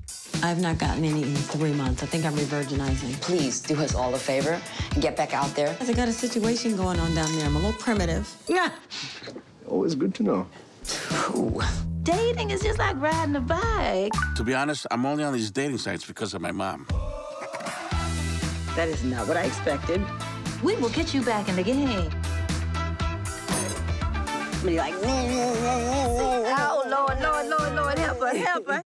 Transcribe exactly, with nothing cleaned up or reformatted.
I have not gotten any in three months. I think I'm re-virginizing. Please do us all a favor and get back out there. I got a situation going on down there. I'm a little primitive. Yeah. Always good to know. Ooh. Dating is just like riding a bike. To be honest, I'm only on these dating sites because of my mom. That is not what I expected. We will get you back in the game. Be like, oh, Lord, Lord, Lord, Lord, help her, help her.